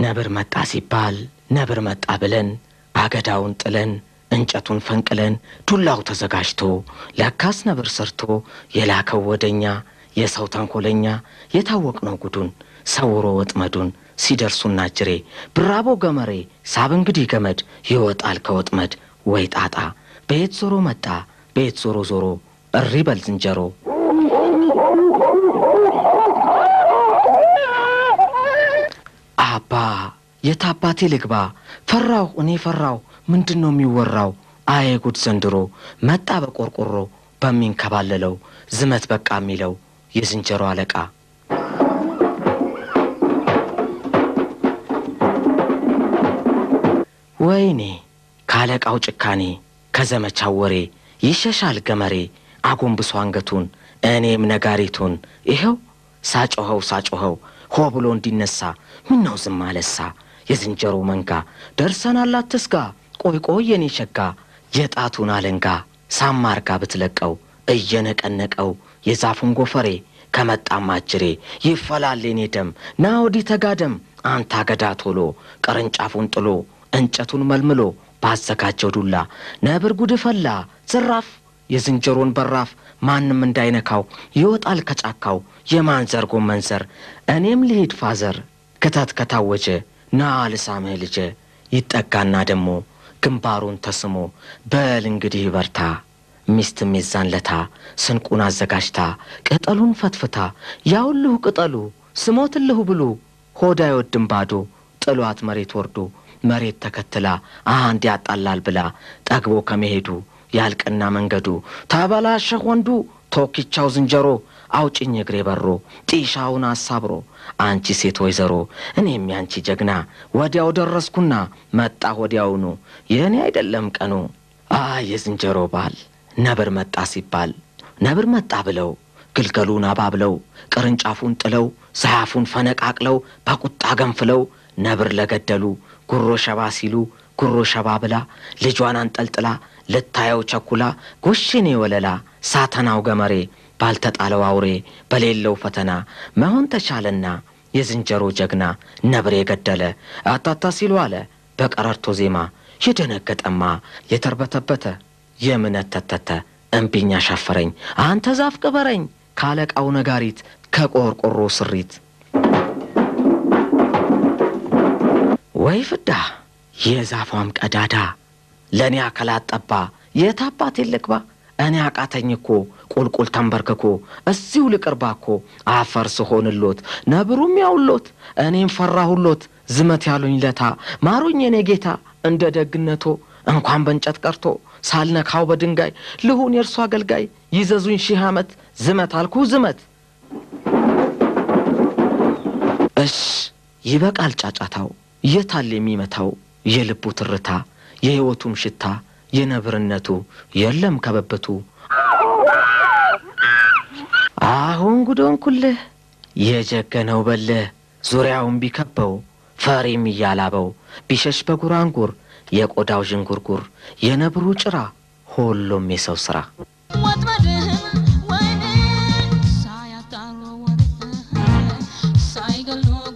ነብር መጣ ሲባል ነብር መጣ ብለን አገዳውን ጥለን እንጨቱን ፈንቅለን ዱላው ተዘጋጅቶ ለካስ ነብር ሰርቶ የላከው ወደኛ የሰው ተንኮለኛ የታወቅነው ጉዱን ሰውሮ ወጥመዱን ሲደርሱና ጅሬ ብራቦ ገመሬ ሳብ እንግዲህ ገመድ ይወጣል ከወጥመድ ወይ ጣጣ ቤት ዞሮ መጣ ቤት ዞሮ ዞሮ እሪ በል ዝንጀሮ አባ የታባቴ ልግባ ፈራው እኔ ፈራው ምንድነው የሚወራው አይ ጉድ ዘንድሮ መጣ በቆርቆሮ በሚንከባለለው ዝመት በቃ የሚለው የዝንጀሮ አለቃ ወይኔ ካለቃው ጭካኔ ከዘመቻው ወሬ ይሸሻል ገመሬ አጎንብሶ አንገቱን እኔም ነጋሪቱን ይሄው ሳጮኸው ሆ ብሎ እንዲነሳ ምን ነው ዝም አለሳ የዝንጀሮ መንጋ ደርሰናል አትስጋ ቆይ የኔ ሸጋ የጣቱን አለንጋ ሳማርጋ ብትለቀው እየነቀነቀው የዛፉን ጎፈሬ ከመጣም አጅሬ ይፈላል የኔ ደም ና ወዲህ ተጋደም አንተ አገዳ ቶሎ ቅርንጫፉን ጥሎ እንጨቱን መልምሎ ባዘጋጀው ዱላ ነብር ጉድ ፈላ ዝራፍ የዝንጀሮን በራፍ ማንም እንዳይነካው ይወጣል ከጫካው የማንዘርጎ መንዘር እኔም ልሂድ ፋዘር ከተት ከታወጀ ና ልሳምህ ልጄ ይጠጋና ደሞ ግንባሩን ተስሞ በል እንግዲህ በርታ ሚስትም ይዛንለታ ስንቁን አዘጋጅታ ቅጠሉን ፈትፍታ ያውልሁ ቅጠሉ ስሞትልሁ ብሉ ሆዳ ይወድም ባዶ ጥሏት መሬት ወርዶ መሬት ተከትላ አንድ ያጣላል ብላ ጠግቦ ከመሄዱ ያልቀና መንገዱ ታበላሸህ ወንዱ ቶኪቻው ዝንጀሮ አውጭኝ እግሬ በሮ ጢሻውን አሳብሮ አንቺ ሴት ወይዘሮ እኔም ያንቺ ጀግና ወዲያው ደረስኩና መጣ ወዲያውኑ የኔ አይደለም ቀኑ የዝንጀሮ ባል ነብር መጣ ሲባል ነብር መጣ ብለው ግልገሉን አባብለው ቅርንጫፉን ጥለው ዛፉን ፈነቃቅለው በቁጣ ገንፍለው ነብር ለገደሉ ጉሮ ሸባ ሲሉ ጉሮ ሸባ ብላ ልጇን አንጠልጥላ ልታየው ቸኩላ ጎሽኔ ወለላ ሳተናው ገመሬ ባልተጣለው አውሬ በሌለው ፈተና መሆን ተቻለና የዝንጀሮ ጀግና ነብር የገደለ አታታ ሲሉ አለ በቀረርቶ ዜማ የደነገጠማ የተርበተበተ የምነት ተተተ እንቢኛ ሻፈረኝ አንተ ዛፍ ቅበረኝ ካለቃው ነጋሪት ከቆርቆሮ ስሪት ወይ ፍዳ የዛፏም ቀዳዳ ለኔ አከላጠባ የታባት ይልቅባ እኔ አቃተኝኮ ቁልቁል ተንበርክኮ እዚው ልቅርባኮ አፈር ስሆንሎት ነብሩም ያውሎት እኔም ፈራሁሎት ዝመት ያሉኝ ለታ ማሩኝ የኔ ጌታ እንደ ደግነቶ እንኳን በእንጨት ቀርቶ ሳልነካው በድንጋይ ልሁን የርሱ አገልጋይ ይዘዙኝ ሺህ ዓመት ዝመት አልኩ ዝመት እሽ ይበቃል ጫጫታው የታል የሚመታው የልቡ ትርታ የህይወቱም ሽታ የነብርነቱ የለም ከበበቱ አሁን ጉዶን ኩልህ የጀገነው በለ ዙሪያውን ቢከበው ፈሪም ያላበው ቢሸሽ በጉራንጉር የቆዳው ዥንጉርጉር የነብሩ ጭራ ሁሉም የሰው ስራ ወጥመድህን ወይኔ ሳያታለው ወደ ሳይገሉ